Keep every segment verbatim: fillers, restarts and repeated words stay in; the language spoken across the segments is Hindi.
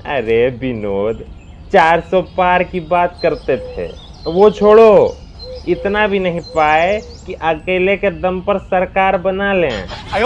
अरे विनोद, चार सौ पार की बात करते थे, वो छोड़ो, इतना भी नहीं पाए कि अकेले के दम पर सरकार बना लें।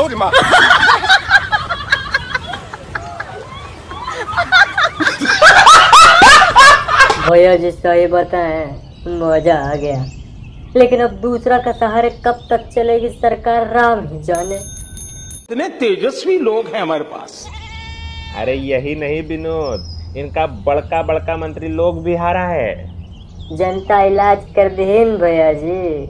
भैया जी सही बताएं, मजा आ गया। लेकिन अब दूसरा का सहारे कब तक चलेगी सरकार, राम ही जाने। इतने तेजस्वी लोग हैं हमारे पास। अरे यही नहीं विनोद, इनका बड़का बड़का मंत्री लोग भी हारा है। जनता इलाज कर देन भैया जी।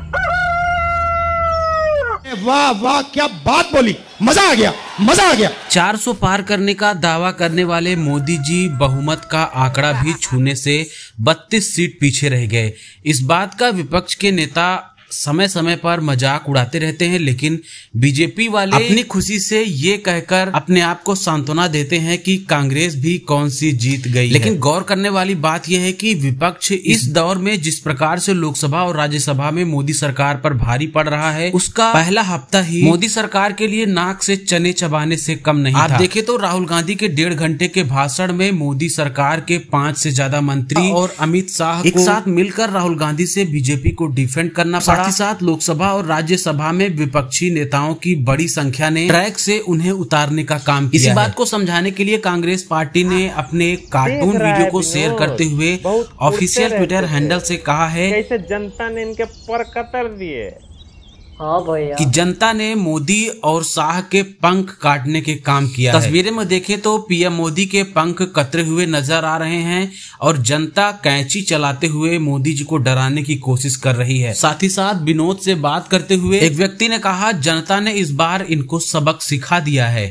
वाह वाह, क्या बात बोली, मजा आ गया, मजा आ गया। चार सौ पार करने का दावा करने वाले मोदी जी बहुमत का आंकड़ा भी छूने से बत्तीस सीट पीछे रह गए। इस बात का विपक्ष के नेता समय समय पर मजाक उड़ाते रहते हैं, लेकिन बीजेपी वाले अपनी खुशी से ये कहकर अपने आप को सांत्वना देते हैं कि कांग्रेस भी कौन सी जीत गई। लेकिन गौर करने वाली बात यह है कि विपक्ष इस दौर में जिस प्रकार से लोकसभा और राज्यसभा में मोदी सरकार पर भारी पड़ रहा है, उसका पहला हफ्ता ही मोदी सरकार के लिए नाक से चने चबाने से कम नहीं था। आप देखे तो राहुल गांधी के डेढ़ घंटे के भाषण में मोदी सरकार के पांच से ज्यादा मंत्री और अमित शाह एक साथ मिलकर राहुल गांधी से बीजेपी को डिफेंड करना पड़ा। साथ ही साथ लोकसभा और राज्यसभा में विपक्षी नेताओं की बड़ी संख्या ने ट्रैक से उन्हें उतारने का काम किया। इसी बात को समझाने के लिए कांग्रेस पार्टी ने अपने कार्टून वीडियो को शेयर करते हुए ऑफिशियल ट्विटर हैंडल से कहा है कैसे जनता ने इनके पर कतर दिए। हाँ भैया, कि जनता ने मोदी और शाह के पंख काटने के काम किया है। तस्वीरें में देखें तो पीएम मोदी के पंख कतरे हुए नजर आ रहे हैं और जनता कैंची चलाते हुए मोदी जी को डराने की कोशिश कर रही है। साथ ही साथ विनोद से बात करते हुए एक व्यक्ति ने कहा, जनता ने इस बार इनको सबक सिखा दिया है।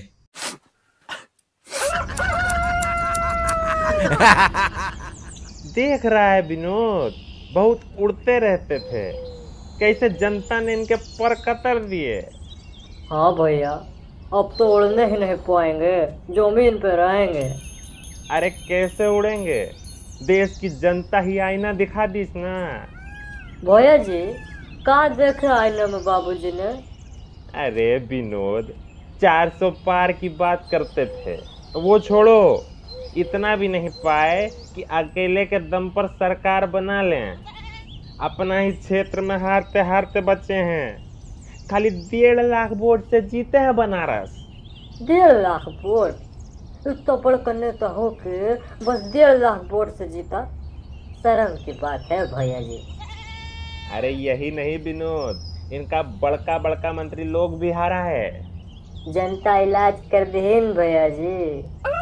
देख रहा है विनोद, बहुत उड़ते रहते थे, कैसे जनता ने इनके पर कतर दिए। हाँ भैया, अब तो उड़ने ही नहीं पाएंगे, जमीन पे रहेंगे। अरे कैसे उड़ेंगे, देश की जनता ही आईना दिखा दीस ना। भैया जी, कहाँ देखे आईने में बाबूजी ने? अरे विनोद, चार सौ पार की बात करते थे, वो छोड़ो, इतना भी नहीं पाए कि अकेले के दम पर सरकार बना लें। अपना ही क्षेत्र में हारते हारते बचे हैं। खाली डेढ़ लाख वोट से जीते हैं बनारस। डेढ़ लाख वोट? इतना बड़ा नेता हो के बस डेढ़ लाख वोट से जीता, शर्म की बात है भैया जी। अरे यही नहीं विनोद, इनका बड़का बड़का मंत्री लोग भी हारा है। जनता इलाज कर देन भैया जी।